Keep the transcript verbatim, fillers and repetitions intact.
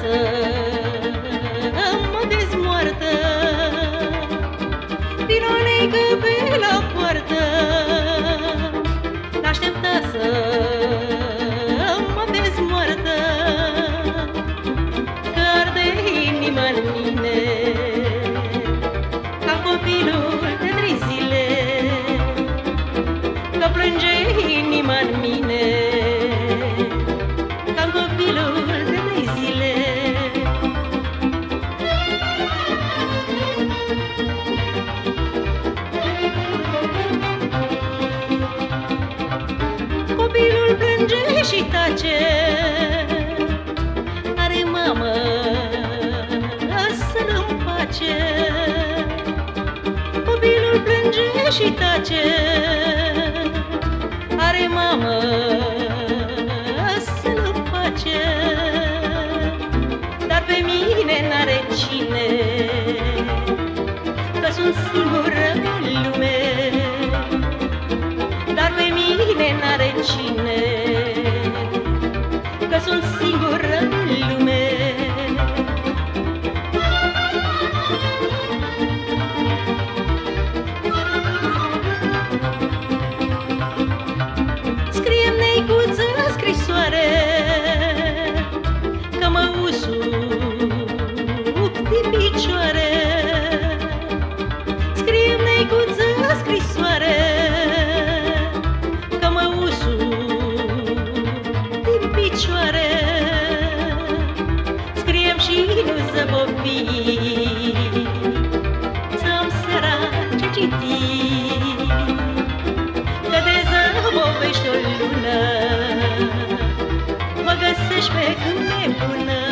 acasă mă dezmoartă, vino neică pe la poartă, n-aștepta să mă dezmoartă, că arde inima în mine ca copilul de trei zile, că plânge inima în mine ca copilul de trei zile. Copilul plânge și tace, are mamă să-l împace. Copilul plânge și tace, are mamă să-l împace, dar pe mine n-are cine, că sunt singură în lume. Dar pe mine n-are cine, că sunt singură în lume. Scrie-mi, neicuță, scrisoare, că mă usuc din picioare. Scrie-mi, neicuță, scrisoare, că mă usuc din picioare. Scrie-mi și nu zăbovi, să-mi seara ce citi, că de zăbovești o lună mă găsești pe când nebună.